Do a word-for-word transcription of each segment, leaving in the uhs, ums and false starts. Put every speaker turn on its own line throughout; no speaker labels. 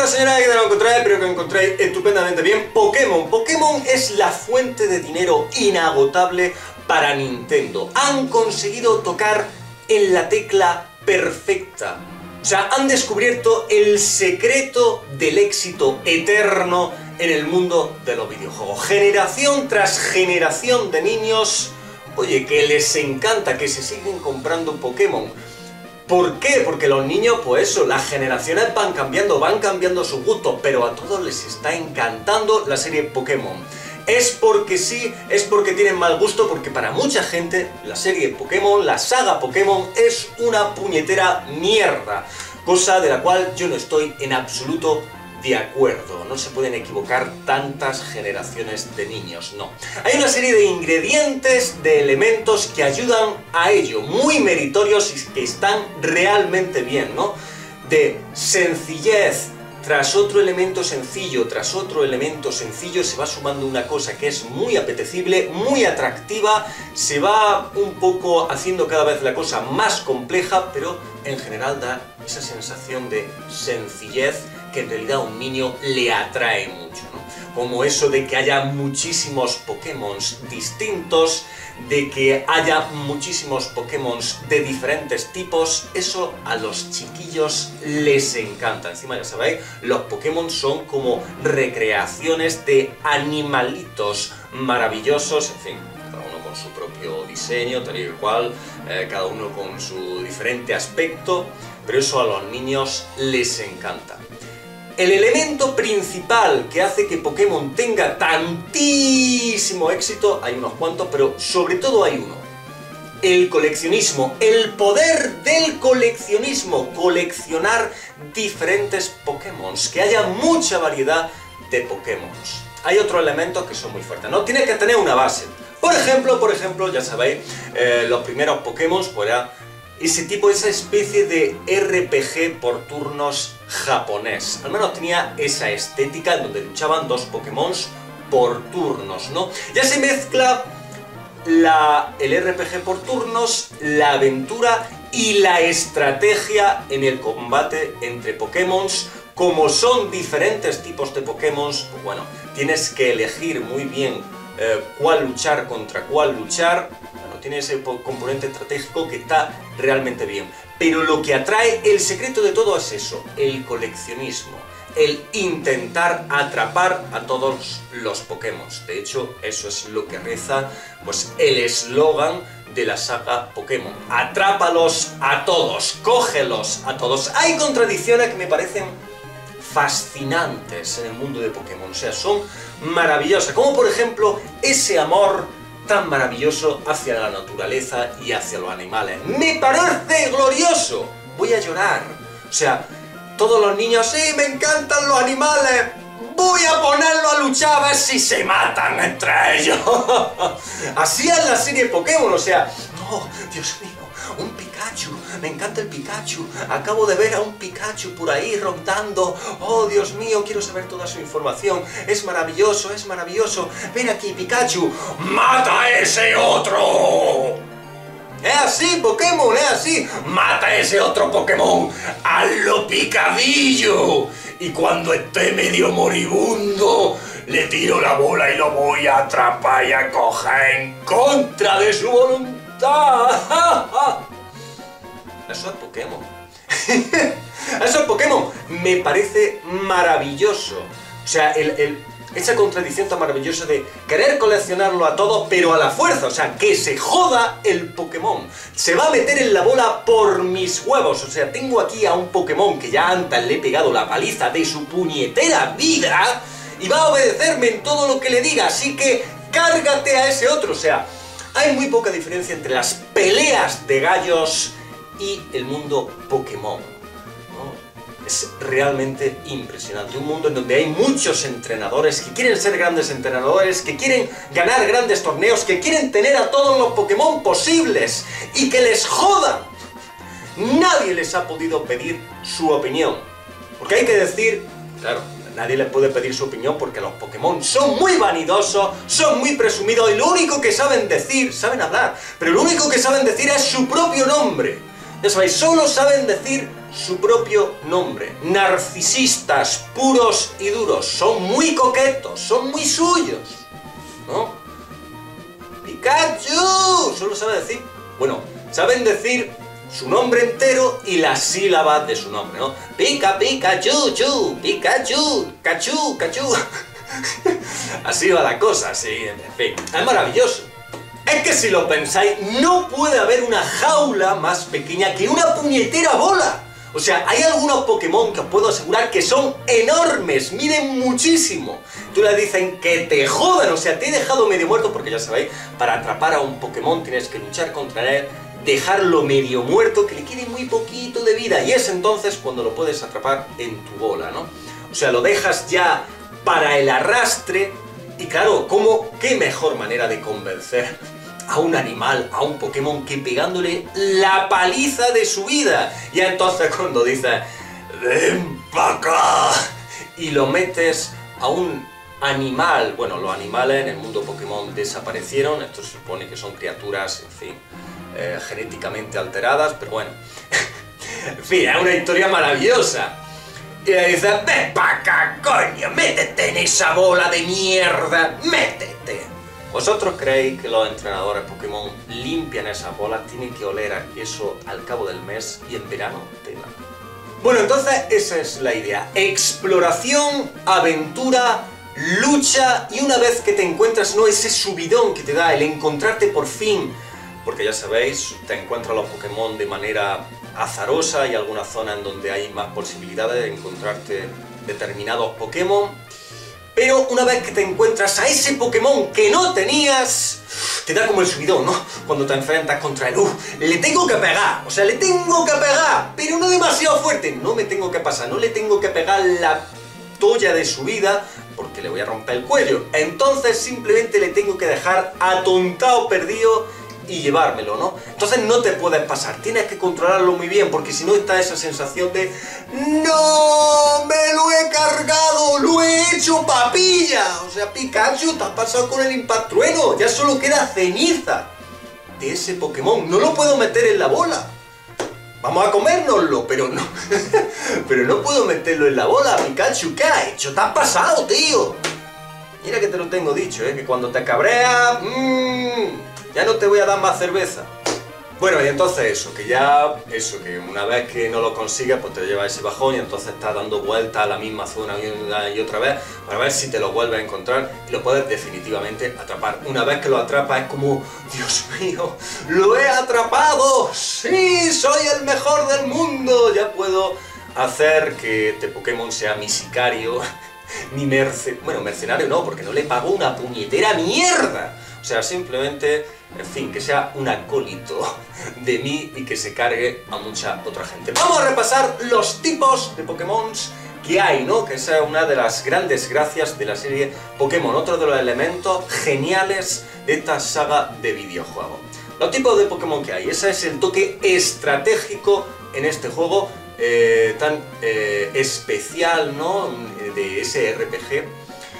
señora, que te lo encontráis, espero que lo encontréis estupendamente bien. Pokémon. Pokémon es la fuente de dinero inagotable para Nintendo. Han conseguido tocar en la tecla perfecta. O sea, han descubierto el secreto del éxito eterno en el mundo de los videojuegos. Generación tras generación de niños, oye, que les encanta, que se siguen comprando Pokémon. ¿Por qué? Porque los niños, pues eso, las generaciones van cambiando, van cambiando sus gustos, pero a todos les está encantando la serie Pokémon. Es porque sí, es porque tienen mal gusto, porque para mucha gente la serie Pokémon, la saga Pokémon, es una puñetera mierda. Cosa de la cual yo no estoy en absoluto de acuerdo. No se pueden equivocar tantas generaciones de niños, no. Hay una serie de ingredientes, de elementos que ayudan a ello, muy meritorios y que están realmente bien, ¿no? De sencillez, tras otro elemento sencillo, tras otro elemento sencillo, se va sumando una cosa que es muy apetecible, muy atractiva, se va un poco haciendo cada vez la cosa más compleja, pero en general da esa sensación de sencillez que en realidad a un niño le atrae mucho, ¿no? Como eso de que haya muchísimos Pokémon distintos, de que haya muchísimos Pokémon de diferentes tipos, eso a los chiquillos les encanta. Encima, ya sabéis, los Pokémon son como recreaciones de animalitos maravillosos, en fin, cada uno con su propio diseño, tal y cual, eh, cada uno con su diferente aspecto, pero eso a los niños les encanta. El elemento principal que hace que Pokémon tenga tantísimo éxito, hay unos cuantos, pero sobre todo hay uno. El coleccionismo, el poder del coleccionismo, coleccionar diferentes Pokémon, que haya mucha variedad de Pokémon. Hay otros elementos que son muy fuertes, ¿no? Tienes que tener una base. Por ejemplo, por ejemplo, ya sabéis, eh, los primeros Pokémon, pues era ese tipo, esa especie de R P G por turnos japonés. Al menos tenía esa estética en donde luchaban dos Pokémon por turnos, ¿no? Ya se mezcla la, el R P G por turnos, la aventura y la estrategia en el combate entre Pokémon. Como son diferentes tipos de Pokémon, pues bueno, tienes que elegir muy bien eh, cuál luchar contra cuál luchar. Tiene ese componente estratégico que está realmente bien. Pero lo que atrae, el secreto de todo es eso, el coleccionismo, el intentar atrapar a todos los Pokémon. De hecho, eso es lo que reza pues el eslogan de la saga Pokémon. Atrápalos a todos, cógelos a todos. Hay contradicciones que me parecen fascinantes en el mundo de Pokémon, o sea, son maravillosas, como por ejemplo ese amor tan maravilloso hacia la naturaleza y hacia los animales. ¡Me parece glorioso! Voy a llorar. O sea, todos los niños, ¡sí, me encantan los animales! ¡Voy a ponerlo a luchar a ver si se matan entre ellos! Así es la serie Pokémon, o sea, ¡oh, Dios mío! Un Pikachu, me encanta el Pikachu, acabo de ver a un Pikachu por ahí rondando, oh Dios mío, quiero saber toda su información, es maravilloso, es maravilloso, ven aquí Pikachu, ¡mata a ese otro! Es así, Pokémon, es así, mata a ese otro Pokémon, hazlo picadillo, y cuando esté medio moribundo, le tiro la bola y lo voy a atrapar y a coger en contra de su voluntad. Eso es Pokémon. Eso es Pokémon. Me parece maravilloso. O sea, el, el, esa contradicción tan maravillosa de querer coleccionarlo a todos, pero a la fuerza. O sea, que se joda el Pokémon. Se va a meter en la bola por mis huevos. O sea, tengo aquí a un Pokémon que ya antes le he pegado la paliza de su puñetera vida y va a obedecerme en todo lo que le diga. Así que cárgate a ese otro. O sea, hay muy poca diferencia entre las peleas de gallos y el mundo Pokémon, ¿no? Es realmente impresionante. Un mundo en donde hay muchos entrenadores que quieren ser grandes entrenadores, que quieren ganar grandes torneos, que quieren tener a todos los Pokémon posibles y que les jodan. Nadie les ha podido pedir su opinión. Porque hay que decir, claro, nadie les puede pedir su opinión porque los Pokémon son muy vanidosos, son muy presumidos y lo único que saben decir, saben hablar, pero lo único que saben decir es su propio nombre. Ya sabéis, solo saben decir su propio nombre. Narcisistas, puros y duros. Son muy coquetos, son muy suyos, ¿no? ¡Pikachu! Solo sabe decir... Bueno, saben decir su nombre entero y las sílabas de su nombre, ¿no? Pica, pica, chu, chu, Pikachu, cachú, cachú. Así va la cosa, sí, en fin. Es maravilloso. Es que si lo pensáis, no puede haber una jaula más pequeña que una puñetera bola. O sea, hay algunos Pokémon que os puedo asegurar que son enormes, miden muchísimo. Tú le dicen que te jodan, o sea, te he dejado medio muerto, porque ya sabéis, para atrapar a un Pokémon tienes que luchar contra él, dejarlo medio muerto, que le quede muy poquito de vida, y es entonces cuando lo puedes atrapar en tu bola, ¿no? O sea, lo dejas ya para el arrastre, y claro, ¿cómo? ¿Qué mejor manera de convencer a un animal, a un Pokémon, que pegándole la paliza de su vida? Y entonces cuando dices, ven pa' acá, y lo metes a un animal, bueno, los animales en el mundo Pokémon desaparecieron, esto se supone que son criaturas, en fin, eh, genéticamente alteradas, pero bueno, en fin, es una historia maravillosa. Y le dices, ven pa' acá, coño, métete en esa bola de mierda, métete. ¿Vosotros creéis que los entrenadores Pokémon limpian esas bolas? Tienen que oler a eso al cabo del mes, y en verano tela. Bueno, entonces esa es la idea. Exploración, aventura, lucha, y una vez que te encuentras, no ese subidón que te da el encontrarte por fin, porque ya sabéis, te encuentras los Pokémon de manera azarosa, y algunas zonas en donde hay más posibilidades de encontrarte determinados Pokémon. Pero una vez que te encuentras a ese Pokémon que no tenías, te da como el subidón, ¿no? Cuando te enfrentas contra él. ¡Uh! Le tengo que pegar, o sea, le tengo que pegar, pero no demasiado fuerte. No me tengo que pasar, no le tengo que pegar la toalla de su vida, porque le voy a romper el cuello. Entonces simplemente le tengo que dejar atontado, perdido, y llevármelo, ¿no? Entonces no te puedes pasar, tienes que controlarlo muy bien, porque si no está esa sensación de ¡no! ¡Me lo he cargado! ¡Lo he hecho papilla! O sea, Pikachu, te has pasado con el Impactrueno, ya solo queda ceniza de ese Pokémon, no lo puedo meter en la bola. Vamos a comérnoslo, pero no, pero no puedo meterlo en la bola. Pikachu, ¿qué has hecho? Te has pasado, tío. Mira que te lo tengo dicho, ¿eh? Que cuando te cabreas, mmm, ya no te voy a dar más cerveza. Bueno, y entonces eso, que ya, eso, que una vez que no lo consigues, pues te lleva ese bajón, y entonces estás dando vueltas a la misma zona una y otra vez para ver si te lo vuelves a encontrar y lo puedes definitivamente atrapar. Una vez que lo atrapas es como, Dios mío, ¡lo he atrapado! ¡Sí, soy el mejor del mundo! Ya puedo hacer que este Pokémon sea mi sicario, mi mercenario, bueno, mercenario no, porque no le pago una puñetera mierda. O sea, simplemente, en fin, que sea un acólito de mí y que se cargue a mucha otra gente. Vamos a repasar los tipos de Pokémon que hay, ¿no? Que esa es una de las grandes gracias de la serie Pokémon, otro de los elementos geniales de esta saga de videojuegos. Los tipos de Pokémon que hay, ese es el toque estratégico en este juego eh, tan eh, especial, ¿no? De ese R P G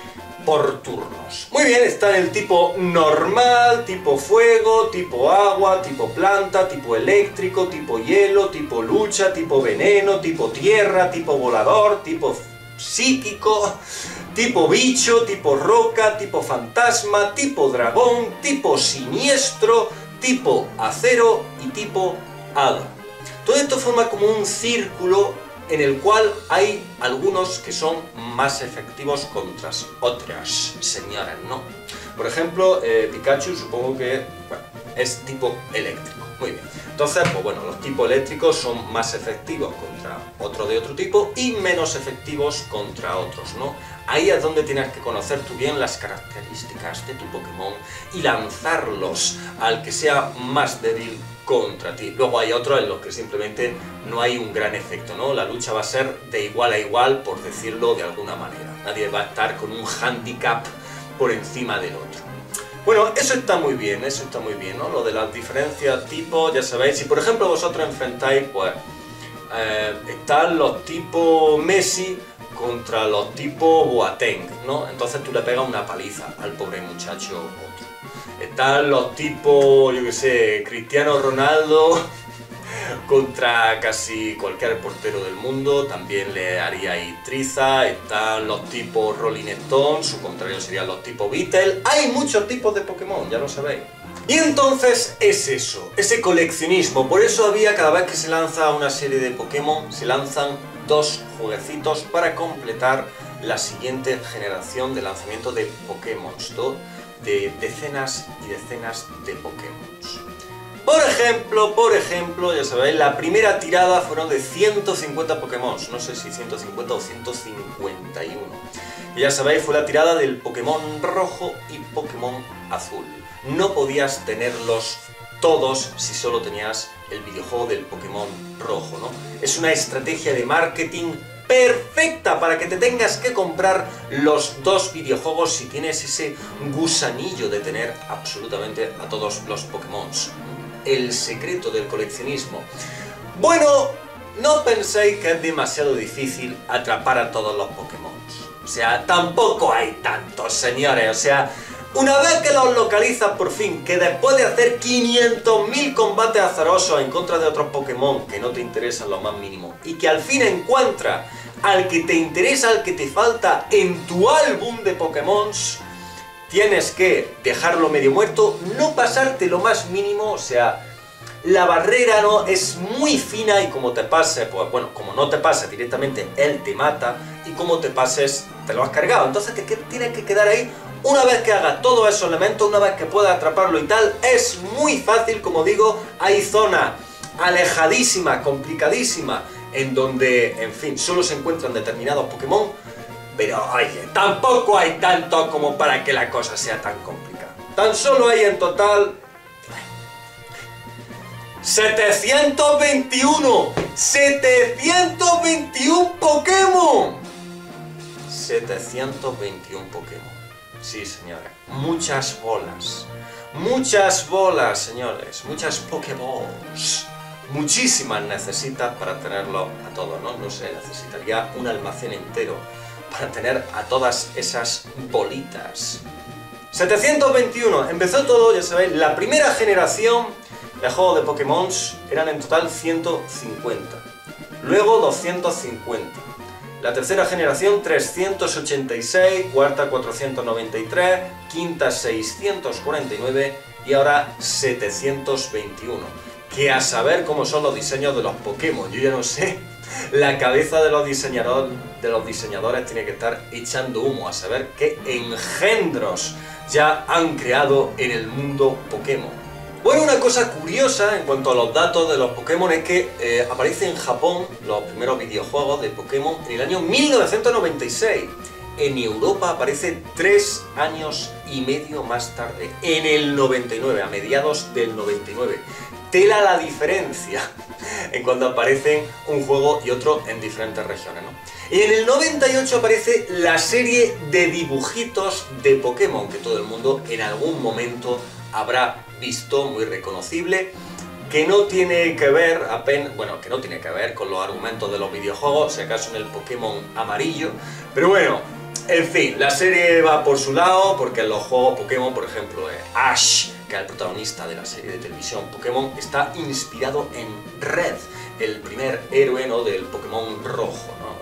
por turnos. Muy bien, está el tipo normal, tipo fuego, tipo agua, tipo planta, tipo eléctrico, tipo hielo, tipo lucha, tipo veneno, tipo tierra, tipo volador, tipo psíquico, tipo bicho, tipo roca, tipo fantasma, tipo dragón, tipo siniestro, tipo acero y tipo hada. Todo esto forma como un círculo en el cual hay algunos que son más efectivos contra otras señoras, ¿no? Por ejemplo, eh, Pikachu supongo que, bueno, es tipo eléctrico. Muy bien. Entonces, pues bueno, los tipos eléctricos son más efectivos contra otro de otro tipo y menos efectivos contra otros, ¿no? Ahí es donde tienes que conocer tú bien las características de tu Pokémon y lanzarlos al que sea más débil contra ti. Luego hay otros en los que simplemente no hay un gran efecto, ¿no? La lucha va a ser de igual a igual, por decirlo de alguna manera. Nadie va a estar con un handicap por encima del otro. Bueno, eso está muy bien, eso está muy bien, ¿no? Lo de las diferencias tipos, ya sabéis. Si por ejemplo vosotros enfrentáis, pues, eh, están los tipos Messi contra los tipos Boateng, ¿no? Entonces tú le pegas una paliza al pobre muchacho otro. Están los tipos, yo qué sé, Cristiano Ronaldo contra casi cualquier portero del mundo, también le haríais triza. Están los tipos Rolling Stone, su contrario serían los tipos Beatles. Hay muchos tipos de Pokémon, ya lo sabéis. Y entonces es eso, ese coleccionismo. Por eso había, cada vez que se lanza una serie de Pokémon, se lanzan dos jueguecitos para completar la siguiente generación de lanzamiento de Pokémon, de decenas y decenas de Pokémon. Por ejemplo, por ejemplo, ya sabéis, la primera tirada fueron de ciento cincuenta Pokémon, no sé si ciento cincuenta o ciento cincuenta y uno. Y ya sabéis, fue la tirada del Pokémon rojo y Pokémon azul. No podías tenerlos todos si solo tenías el videojuego del Pokémon rojo, ¿no? Es una estrategia de marketing perfecta para que te tengas que comprar los dos videojuegos si tienes ese gusanillo de tener absolutamente a todos los Pokémon. El secreto del coleccionismo. Bueno, no penséis que es demasiado difícil atrapar a todos los Pokémon. O sea, tampoco hay tantos, señores. O sea, una vez que los localizas por fin, que después de hacer quinientos mil combates azarosos en contra de otros Pokémon que no te interesan lo más mínimo, y que al fin encuentras al que te interesa, al que te falta en tu álbum de Pokémon, tienes que dejarlo medio muerto, no pasarte lo más mínimo. O sea, la barrera no es muy fina y como te pase, pues bueno, como no te pase directamente, él te mata, y como te pases, te lo has cargado. Entonces te tienes que quedar ahí. Una vez que hagas todos esos elementos, una vez que puedas atraparlo y tal, es muy fácil, como digo. Hay zonas alejadísimas, complicadísimas, en donde, en fin, solo se encuentran determinados Pokémon, pero oye, tampoco hay tanto como para que la cosa sea tan complicada. Tan solo hay en total setecientos veintiuno Pokémon. setecientos veintiuno Pokémon. Sí, señores. Muchas bolas. Muchas bolas, señores. Muchas Pokéballs. Muchísimas necesitas para tenerlo a todos, ¿no? No sé, necesitaría un almacén entero para tener a todas esas bolitas. setecientos veintiuno. Empezó todo, ya sabéis, la primera generación de juegos de Pokémon eran en total ciento cincuenta. Luego doscientos cincuenta. La tercera generación trescientos ochenta y seis, cuarta cuatrocientos noventa y tres, quinta seiscientos cuarenta y nueve y ahora setecientos veintiuno. Que a saber cómo son los diseños de los Pokémon, yo ya no sé. La cabeza de los diseñadores, de los diseñadores tiene que estar echando humo, a saber qué engendros ya han creado en el mundo Pokémon. Bueno, una cosa curiosa en cuanto a los datos de los Pokémon es que eh, aparece en Japón los primeros videojuegos de Pokémon en el año mil novecientos noventa y seis. En Europa aparece tres años y medio más tarde, en el noventa y nueve, a mediados del noventa y nueve. Tela la diferencia en cuanto aparecen un juego y otro en diferentes regiones, ¿no? Y en el noventa y ocho aparece la serie de dibujitos de Pokémon, que todo el mundo en algún momento habrá visto, muy reconocible, que no tiene que ver apenas, bueno, que no tiene que ver con los argumentos de los videojuegos, si acaso en el Pokémon amarillo, pero bueno, en fin, la serie va por su lado, porque en los juegos Pokémon, por ejemplo, eh, Ash, que es el protagonista de la serie de televisión Pokémon, está inspirado en Red, el primer héroe, ¿no?, del Pokémon rojo, ¿no?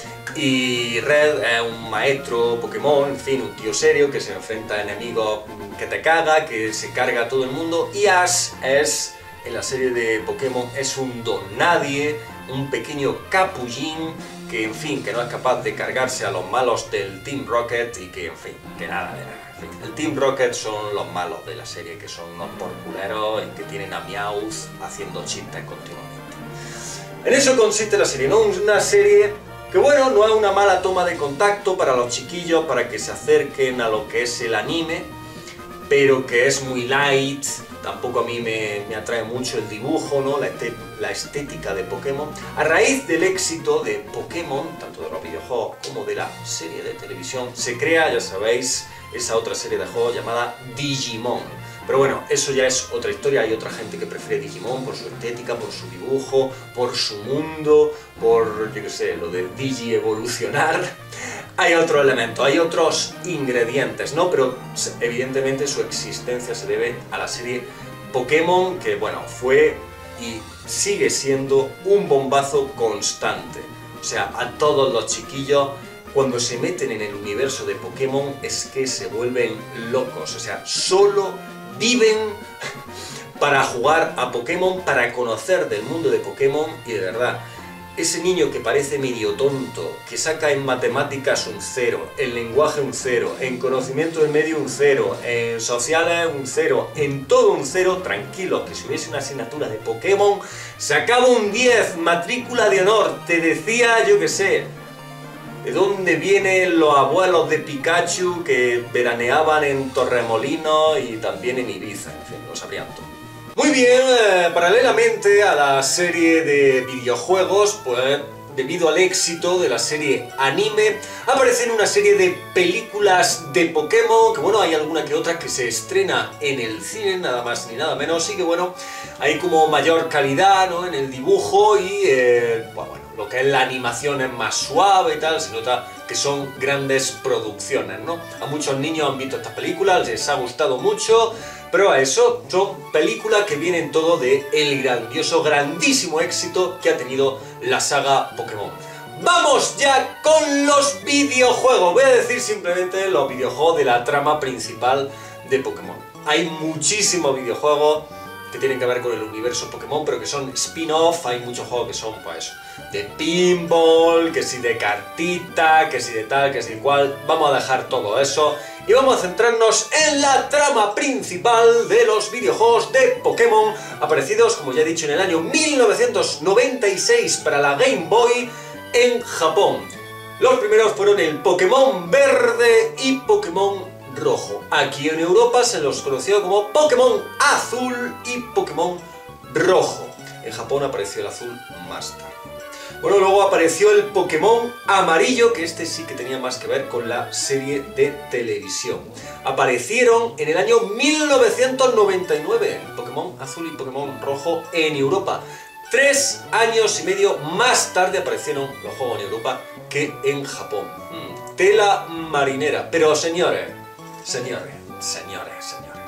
Y Red es un maestro Pokémon, en fin, un tío serio que se enfrenta a enemigos que te caga, que se carga a todo el mundo. Y Ash es, en la serie de Pokémon, es un don nadie, un pequeño capullín que, en fin, que no es capaz de cargarse a los malos del Team Rocket y que, en fin, que nada de nada. En fin, el Team Rocket son los malos de la serie, que son unos porculeros y que tienen a Meowth haciendo chistes continuamente. En eso consiste la serie, ¿no? Una serie que, bueno, no es una mala toma de contacto para los chiquillos, para que se acerquen a lo que es el anime, pero que es muy light. Tampoco a mí me, me atrae mucho el dibujo, ¿no?, la, este, la estética de Pokémon. A raíz del éxito de Pokémon, tanto de los videojuegos como de la serie de televisión, se crea, ya sabéis, esa otra serie de juegos llamada Digimon. Pero bueno, eso ya es otra historia. Hay otra gente que prefiere Digimon por su estética, por su dibujo, por su mundo, por, yo qué sé, lo de Digi evolucionar. Hay otro elemento, hay otros ingredientes, ¿no? Pero evidentemente su existencia se debe a la serie Pokémon, que, bueno, fue y sigue siendo un bombazo constante. O sea, a todos los chiquillos, cuando se meten en el universo de Pokémon, es que se vuelven locos. O sea, solo viven para jugar a Pokémon, para conocer del mundo de Pokémon, y de verdad, ese niño que parece medio tonto, que saca en matemáticas un cero, en lenguaje un cero, en conocimiento del medio un cero, en sociales un cero, en todo un cero, tranquilo, que si hubiese una asignatura de Pokémon, sacaba un diez, matrícula de honor, te decía, yo qué sé, de dónde vienen los abuelos de Pikachu que veraneaban en Torremolinos y también en Ibiza, en fin, lo sabrían todo. Muy bien, eh, paralelamente a la serie de videojuegos, pues debido al éxito de la serie anime, aparecen una serie de películas de Pokémon, que bueno, hay alguna que otra que se estrena en el cine, nada más ni nada menos, y que bueno, hay como mayor calidad, ¿no?, en el dibujo y eh, bueno, lo que es la animación es más suave y tal, se nota que son grandes producciones, ¿no? A muchos niños han visto estas películas, les ha gustado mucho, pero a eso son películas que vienen todo de el grandioso, grandísimo éxito que ha tenido la saga Pokémon. ¡Vamos ya con los videojuegos! Voy a decir simplemente los videojuegos de la trama principal de Pokémon. Hay muchísimos videojuegos que tienen que ver con el universo Pokémon, pero que son spin-off. Hay muchos juegos que son, pues, de pinball, que si de cartita, que si de tal, que si de cual. Vamos a dejar todo eso y vamos a centrarnos en la trama principal de los videojuegos de Pokémon, aparecidos, como ya he dicho, en el año mil novecientos noventa y seis para la Game Boy en Japón. Los primeros fueron el Pokémon Verde y Pokémon Rojo. Aquí en Europa se los conoció como Pokémon Azul y Pokémon Rojo. En Japón apareció el azul más tarde. Bueno, luego apareció el Pokémon Amarillo, que este sí que tenía más que ver con la serie de televisión. Aparecieron en el año mil novecientos noventa y nueve, Pokémon Azul y Pokémon Rojo en Europa. Tres años y medio más tarde aparecieron los juegos en Europa que en Japón. Hmm, tela marinera. Pero señores, señores, señores, señores,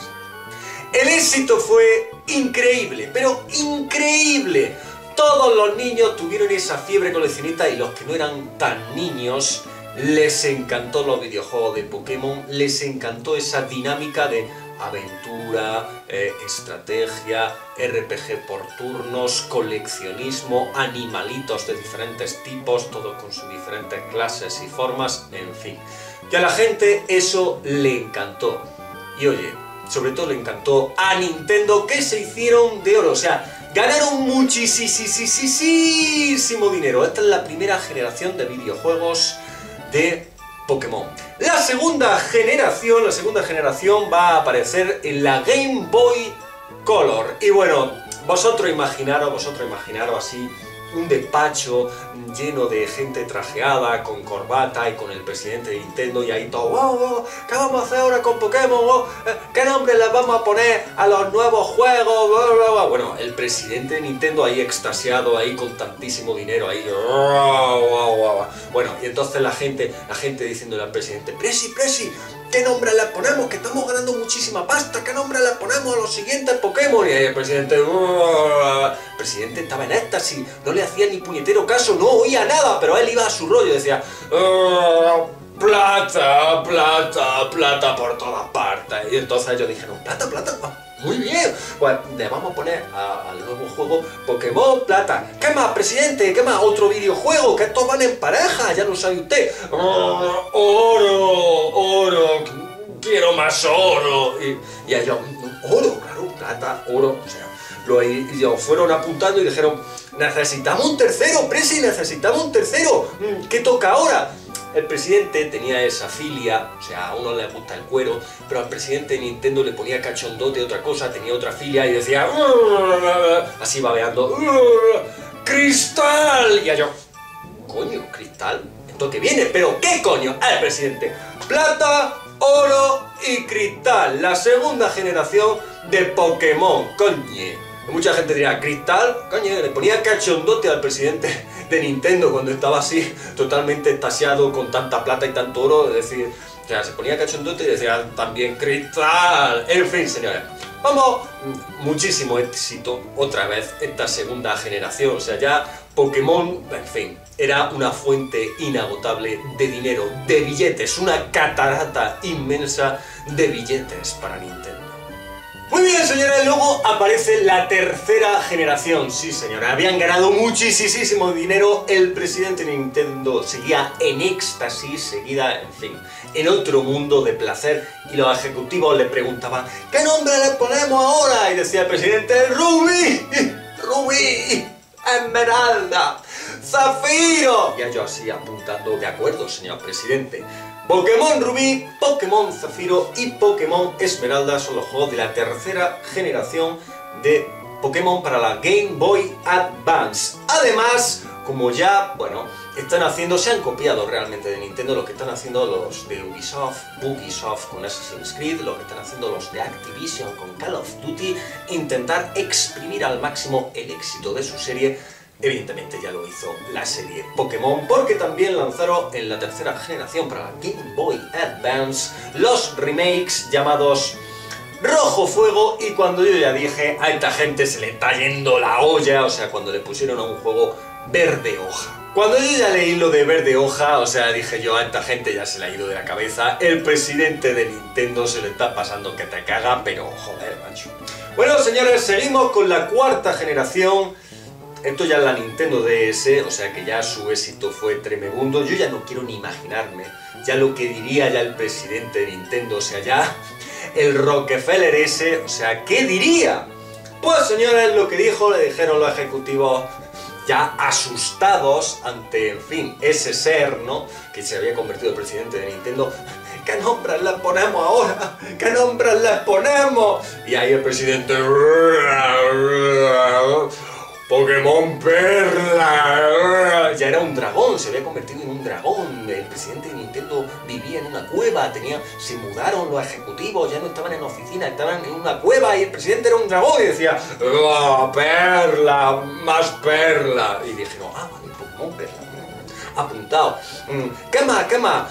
el éxito fue increíble, pero increíble. Todos los niños tuvieron esa fiebre coleccionista y los que no eran tan niños les encantó los videojuegos de Pokémon, les encantó esa dinámica de aventura, eh, estrategia, R P G por turnos, coleccionismo, animalitos de diferentes tipos, todos con sus diferentes clases y formas, en fin. Que a la gente eso le encantó. Y oye, sobre todo le encantó a Nintendo, que se hicieron de oro, o sea, ganaron muchísimo dinero. Esta es la primera generación de videojuegos de Pokémon. La segunda generación, la segunda generación va a aparecer en la Game Boy Color. Y bueno, vosotros imaginaros, vosotros imaginaros así un despacho lleno de gente trajeada, con corbata y con el presidente de Nintendo y ahí todo, oh, oh, ¿qué vamos a hacer ahora con Pokémon? Oh, ¿qué nombre le vamos a poner a los nuevos juegos? Bla, bla, bla. Bueno, el presidente de Nintendo ahí extasiado, ahí con tantísimo dinero, ahí, oh, oh, oh. Bueno, y entonces la gente, la gente diciéndole al presidente, Presi, Presi, ¿qué nombre le ponemos? Que estamos ganando muchísima pasta, ¿qué nombre le ponemos a los siguientes Pokémon? Y ahí el presidente, oh. El presidente estaba en éxtasis, no le hacía ni puñetero caso, no oía nada, pero él iba a su rollo, decía, oh, plata, plata, plata por todas partes. Y entonces ellos dijeron, plata, plata, muy bien, pues le vamos a poner a, al nuevo juego Pokémon Plata. ¿Qué más, presidente? ¿Qué más? Otro videojuego, que estos van en pareja, ya lo sabe usted. Oh, oro, oro, quiero más oro. Y, y ellos, oro, claro, plata, oro, o sea, lo, ellos fueron apuntando y dijeron, necesitamos un tercero, Presi, necesitamos un tercero. ¿Qué toca ahora? El presidente tenía esa filia, o sea, a uno le gusta el cuero, pero al presidente de Nintendo le ponía cachondote otra cosa, tenía otra filia y decía, así babeando, ¡Cristal! Y yo, coño, ¿cristal? ¿Esto qué viene? ¿Pero qué coño? Ah, el presidente, plata, oro y cristal, la segunda generación de Pokémon, coño. Mucha gente dirá, ¿cristal? Coño, le ponía cachondote al presidente de Nintendo cuando estaba así, totalmente extasiado con tanta plata y tanto oro, es decir, o sea, se ponía cachondote y decía también cristal. En fin, señores, Vamos, muchísimo éxito otra vez esta segunda generación, o sea, ya Pokémon, en fin, era una fuente inagotable de dinero, de billetes, una catarata inmensa de billetes para Nintendo. Muy bien, señora, luego aparece la tercera generación. Sí, señora, habían ganado muchísimo dinero, el presidente de Nintendo seguía en éxtasis, seguía, en fin, en otro mundo de placer, y los ejecutivos le preguntaban ¿qué nombre le ponemos ahora? Y decía el presidente, Rubí, Rubí, Esmeralda, Zafiro. Y ellos así apuntando, de acuerdo, señor presidente. Pokémon Rubí, Pokémon Zafiro y Pokémon Esmeralda son los juegos de la tercera generación de Pokémon para la Game Boy Advance. Además, como ya, bueno, están haciendo, se han copiado realmente de Nintendo lo que están haciendo los de Ubisoft, Ubisoft con Assassin's Creed, lo que están haciendo los de Activision con Call of Duty, intentar exprimir al máximo el éxito de su serie. Evidentemente ya lo hizo la serie Pokémon, porque también lanzaron en la tercera generación para la Game Boy Advance los remakes llamados Rojo Fuego, y cuando yo ya dije a esta gente se le está yendo la olla, o sea, cuando le pusieron a un juego Verde Hoja. Cuando yo ya leí lo de Verde Hoja, o sea, dije yo, a esta gente ya se le ha ido de la cabeza, el presidente de Nintendo se le está pasando que te caga, pero joder, macho. Bueno, señores, seguimos con la cuarta generación. Esto ya es la Nintendo D S, o sea que ya su éxito fue tremebundo. Yo ya no quiero ni imaginarme ya lo que diría ya el presidente de Nintendo, o sea, ya el Rockefeller ese, o sea, ¿qué diría? Pues señores, lo que dijo, le dijeron los ejecutivos ya asustados ante, en fin, ese ser, ¿no?, que se había convertido el presidente de Nintendo. ¿Qué nombres le ponemos ahora? ¿Qué nombres le ponemos? Y ahí el presidente... Pokémon Perla. Ya era un dragón, se había convertido en un dragón. El presidente de Nintendo vivía en una cueva, tenía, se mudaron los ejecutivos, ya no estaban en oficina, estaban en una cueva y el presidente era un dragón y decía oh, Perla, más Perla. Y dijeron, ah, vale, Pokémon Perla. Apuntado. ¿Qué más? ¿Qué más?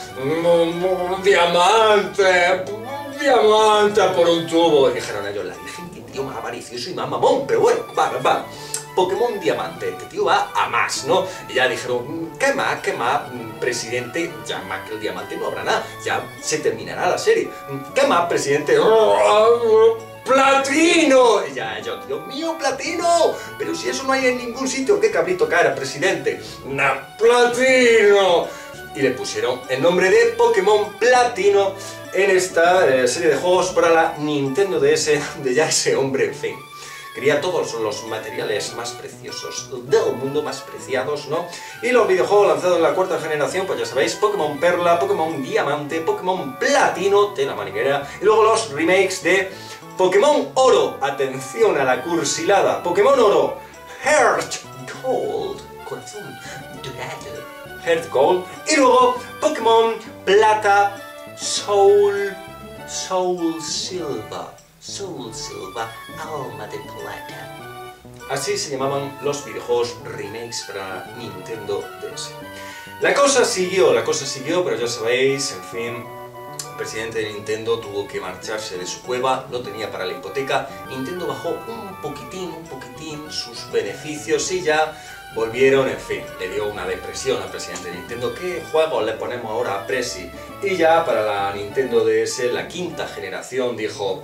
Diamante, diamante por un tubo. Y dijeron ellos, la Virgen, qué tío más avaricioso y más mamón, pero bueno, va, va. Pokémon Diamante, este tío va a más, ¿no? Y ya dijeron, ¿qué más? ¿Qué más? Presidente, ya más que el diamante no habrá nada, ya se terminará la serie. ¿Qué más, presidente? ¡Oh, ¡Platino! Y ya yo, Dios mío, Platino, pero si eso no hay en ningún sitio, ¿qué cabrito cara, presidente? ¡Na, Platino! Y le pusieron el nombre de Pokémon Platino en esta eh, serie de juegos para la Nintendo D S, de ya ese hombre, en fin. Quería todos los materiales más preciosos del mundo, más preciados, ¿no? Y los videojuegos lanzados en la cuarta generación, pues ya sabéis, Pokémon Perla, Pokémon Diamante, Pokémon Platino, de la maniguera, y luego los remakes de Pokémon Oro, atención a la cursilada, Pokémon Oro, Heart Gold, corazón dorado, Heart Gold, y luego Pokémon Plata, Soul, Soul Silver. Soul Silver, Alma de Plata. Así se llamaban los videojuegos remakes para Nintendo D S. La cosa siguió, la cosa siguió, pero ya sabéis, en fin, el presidente de Nintendo tuvo que marcharse de su cueva, no tenía para la hipoteca. Nintendo bajó un poquitín, un poquitín sus beneficios y ya volvieron, en fin, le dio una depresión al presidente de Nintendo. ¿Qué juegos le ponemos ahora a Presi? Y ya para la Nintendo D S, la quinta generación, dijo...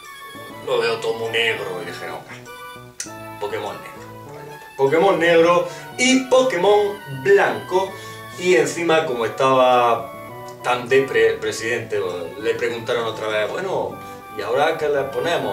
Lo veo todo muy negro, y dijeron, Pokémon negro. Pokémon negro y Pokémon blanco, y encima, como estaba tan depre el presidente, le preguntaron otra vez, bueno, ¿y ahora qué le ponemos?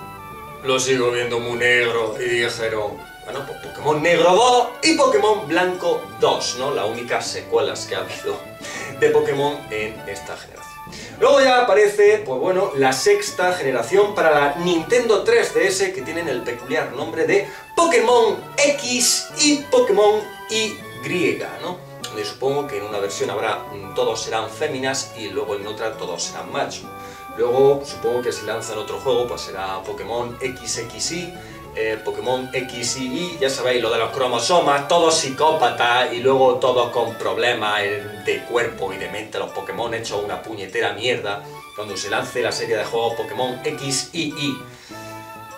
Lo sigo viendo muy negro, y dijeron, bueno, pues Pokémon negro dos y Pokémon blanco dos, ¿no? Las únicas secuelas que ha habido de Pokémon en esta generación. Luego ya aparece, pues bueno, la sexta generación para la Nintendo tres D S, que tienen el peculiar nombre de Pokémon X y Pokémon Y, ¿no? Donde supongo que en una versión habrá, todos serán féminas y luego en otra todos serán machos. Luego supongo que si lanzan otro juego, pues será Pokémon X X Y, eh, Pokémon X y Y, ya sabéis, lo de los cromosomas, todos psicópatas y luego todos con problemas de cuerpo y de mente, los Pokémon hechos una puñetera mierda, cuando se lance la serie de juegos Pokémon X y Y.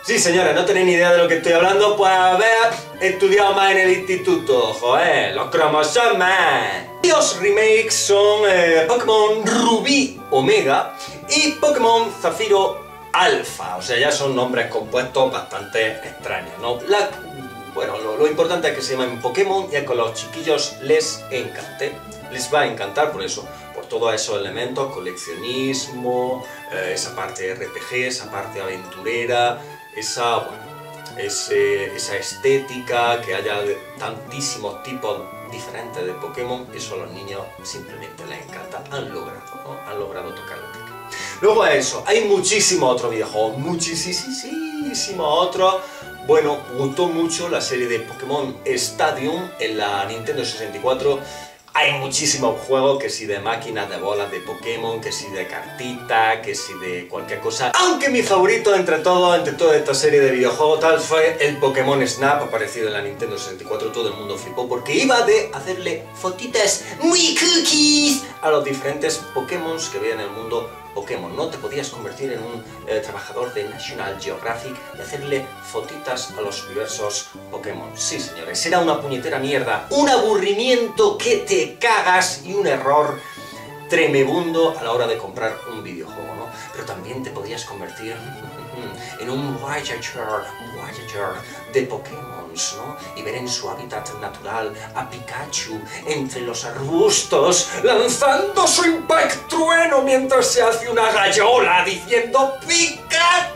Sí, señora, no tenéis ni idea de lo que estoy hablando, pues haber estudiado más en el instituto, joder, los cromosomas. Los remakes son eh, Pokémon Rubí Omega y Pokémon Zafiro Alpha, o sea, ya son nombres compuestos bastante extraños, ¿no? La, bueno, lo, lo importante es que se llaman Pokémon y a que los chiquillos les encante, les va a encantar por eso, por todos esos elementos, coleccionismo, eh, esa parte R P G, esa parte aventurera, esa, bueno, ese, esa estética, que haya de tantísimos tipos diferentes de Pokémon, eso a los niños simplemente les encanta, han logrado, ¿no? Han logrado tocar la tecla. Luego a eso, hay muchísimos otros videojuegos, muchísimos otros. Bueno, gustó mucho la serie de Pokémon Stadium en la Nintendo sesenta y cuatro. Hay muchísimos juegos, que si de máquinas de bolas de Pokémon, que si de cartitas, que si de cualquier cosa. Aunque mi favorito entre todos, entre toda esta serie de videojuegos, tal fue el Pokémon Snap, aparecido en la Nintendo sesenta y cuatro. Todo el mundo flipó porque iba de hacerle fotitas muy cookies a los diferentes Pokémon que veía en el mundo Pokémon, ¿no? Te podías convertir en un eh, trabajador de National Geographic y hacerle fotitas a los diversos Pokémon. Sí, señores, era una puñetera mierda, un aburrimiento que te cagas y un error tremebundo a la hora de comprar un videojuego, ¿no? Pero también te podías convertir en un Voyager, Voyager de Pokémon, ¿no? Y ver en su hábitat natural a Pikachu entre los arbustos lanzando su Impact Trueno mientras se hace una gallola diciendo Pikachu.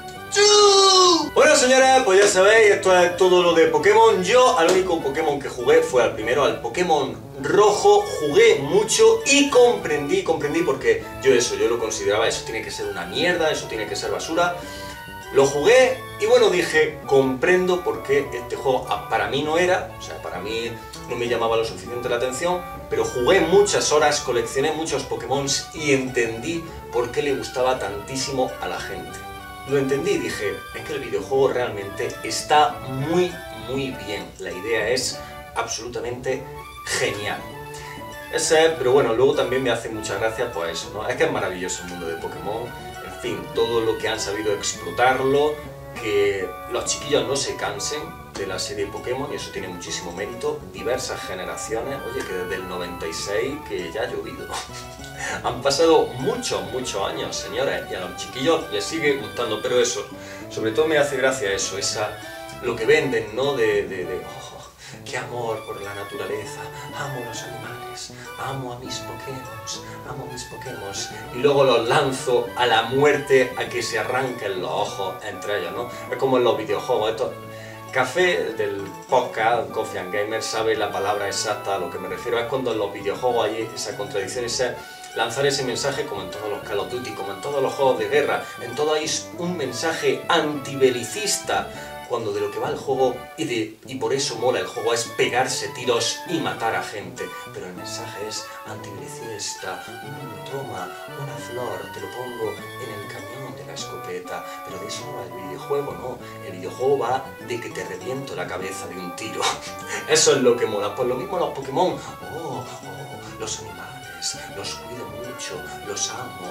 Bueno, señores, pues ya sabéis, esto es todo lo de Pokémon. Yo al único Pokémon que jugué fue al primero, al Pokémon Rojo. Jugué mucho y comprendí, comprendí porque yo eso, yo lo consideraba, eso tiene que ser una mierda, eso tiene que ser basura. Lo jugué y bueno, dije, comprendo por qué este juego para mí no era, o sea, para mí no me llamaba lo suficiente la atención, pero jugué muchas horas, coleccioné muchos Pokémon y entendí por qué le gustaba tantísimo a la gente. Lo entendí, dije, es que el videojuego realmente está muy, muy bien. La idea es absolutamente genial. Ese, pero bueno, luego también me hace mucha gracia, pues eso, ¿no? Es que es maravilloso el mundo de Pokémon. En fin, todo lo que han sabido explotarlo, que los chiquillos no se cansen de la serie Pokémon, y eso tiene muchísimo mérito. Diversas generaciones, oye, que desde el noventa y seis que ya ha llovido. Han pasado muchos, muchos años, señores, y a los chiquillos les sigue gustando, pero eso, sobre todo me hace gracia eso, esa, lo que venden, ¿no? De, de, de oh, qué amor por la naturaleza, amo los animales, amo a mis Pokémon, amo a mis Pokémon, y luego los lanzo a la muerte a que se arranquen los ojos entre ellos, ¿no? Es como en los videojuegos, esto. Café del podcast Coffee and Gamer sabe la palabra exacta a lo que me refiero. Es cuando en los videojuegos hay esa contradicción, ese lanzar ese mensaje, como en todos los Call of Duty, como en todos los juegos de guerra. En todo hay un mensaje antibelicista, cuando de lo que va el juego, y, de, y por eso mola el juego, es pegarse tiros y matar a gente. Pero el mensaje es antibelicista. Mm, toma una flor, te lo pongo en el cañón de la escopeta. Pero de eso no va el videojuego, no. El videojuego va de que te reviento la cabeza de un tiro. Eso es lo que mola. Pues lo mismo los Pokémon. Oh, oh, los animales, los cuido mucho, los amo.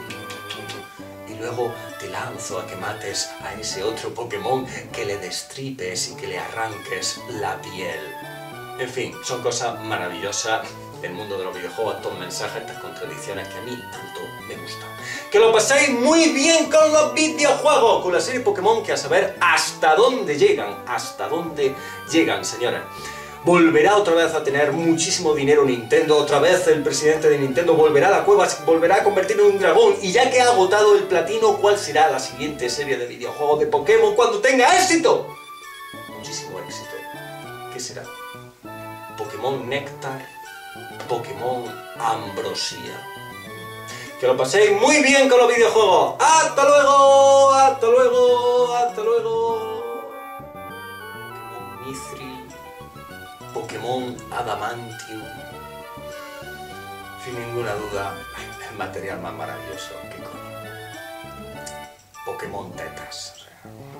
Y luego te lanzo a que mates a ese otro Pokémon, que le destripes y que le arranques la piel. En fin, son cosas maravillosas del mundo de los videojuegos, estos mensajes, estas contradicciones que a mí tanto me gustan. Que lo paséis muy bien con los videojuegos, con la serie Pokémon, que a saber hasta dónde llegan, hasta dónde llegan, señores. Volverá otra vez a tener muchísimo dinero Nintendo, otra vez el presidente de Nintendo volverá a la cueva, volverá a convertirlo en un dragón, y ya que ha agotado el platino, ¿cuál será la siguiente serie de videojuegos de Pokémon cuando tenga éxito? Muchísimo éxito. ¿Qué será? Pokémon Néctar, Pokémon Ambrosía. Que lo paséis muy bien con los videojuegos. ¡Hasta luego! ¡Hasta luego! ¡Hasta luego! Pokémon Mithril, Pokémon Adamantium. Sin ninguna duda, el material más maravilloso que coño. Pokémon Tetas. O sea.